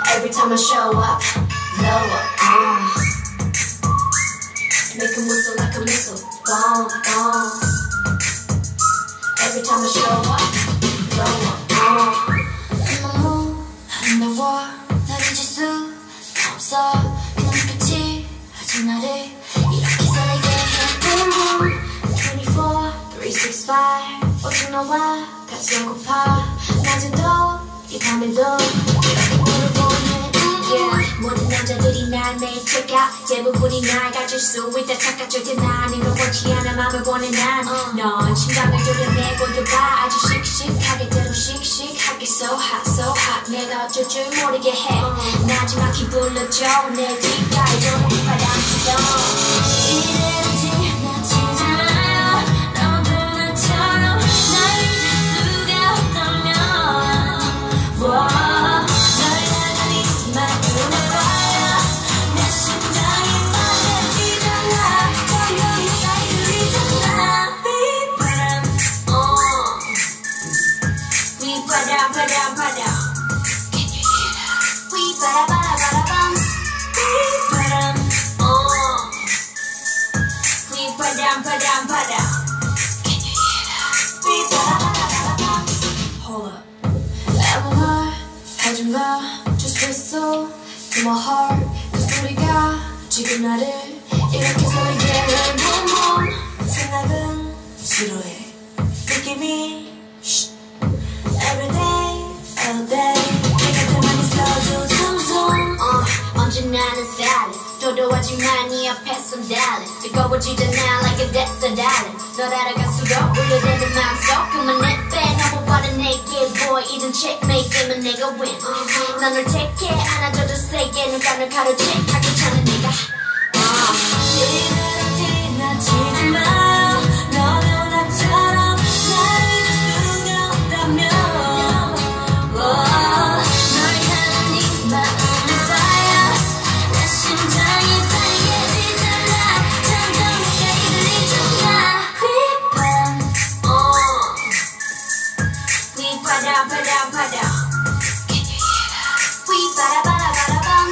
Every time I show up, blow up. Make 'em whistle like a missile. Gone, gone. Every time I show up, blow up. 너무 아름다워 날 잊을 수 없어 그 눈빛이 아직 나를 이렇게 설레게 해 Boom boom 24, 365 오직 너와 같이 하고파 낮에도 이 밤에도 이렇게 너를 보내 Yeah, 모든 남자들이 날 매일 check out 대부분이 날 가질 수 있다 착각할 때 나는 걸 원치 않아 맘을 원해 난넌 심장을 조려내 보여봐 아주 씩씩하게 대로 씩씩하게 so hot 내가 어쩔 줄 모르게 해 나지막히 불러줘 내 귓가에 도는 바람처럼 이대로 지나치지 마요 너도 나처럼 날 잊을 수가 없다면 바람 Can you hear that? We 바라바라바라밤 바람 We 바람 Can you hear that? We 바라바라바라밤 Hold up 아무 말 하지마 Just whistle to my heart 그 소리가 지금 나를 이렇게 설레게 해 Boom boom 생각은 지루해 느낌이 Everyday, all day 내 곁에만 있어도 zoom 언제나는 stylin' 도도하지만 네 앞에선 darling 뜨거워지잖아 like a desert island 널 알아갈수록 울려대는 마음속 그만해 빼 넘어버려 내게 boy 이젠 checkmate 되면 내가 win 난 널 택해 안아줘도 세게 눈가를 가로채 다 괜찮은 내가 이대로 지나치지 마 너도 나처럼 날 잊을 수가 없다면 널 향한 네 마음은 fire 내 심장이 빨개지잖아 점점 가까이 들리잖아 We 바람 Can you hear that? We 바라바라바라밤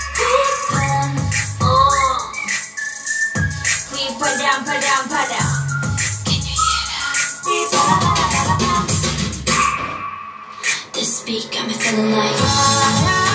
We 바람 Can you hear that? We 바라바라바라밤 This beat got me feeling like